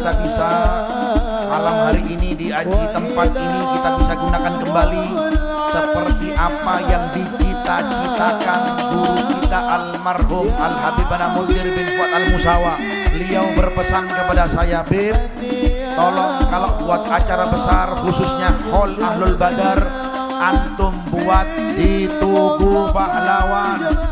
kita bisa malam hari ini di tempat ini kita bisa gunakan kembali seperti apa yang dicita-citakan guru kita almarhum Al-Habib Mudir bin Fuad Al-Musawa. Beliau berpesan kepada saya, Bib, tolong kalau buat acara besar khususnya Hall Ahlul Badar, antum buat di Tugu Pahlawan.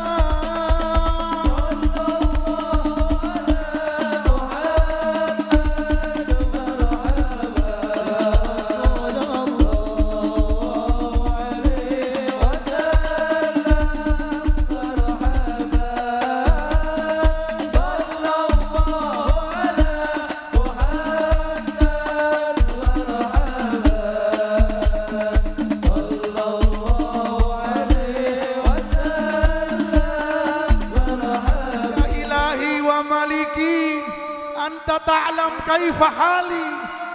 Anta ta'lam kaifa hali.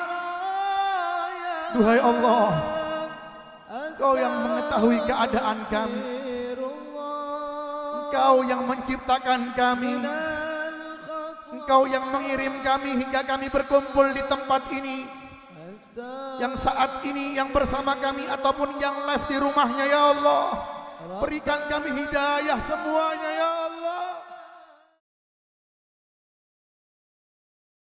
Duhai Allah, Engkau yang mengetahui keadaan kami, Engkau yang menciptakan kami, Engkau yang mengirim kami hingga kami berkumpul di tempat ini, yang saat ini yang bersama kami ataupun yang live di rumahnya. Ya Allah, berikan kami hidayah semuanya.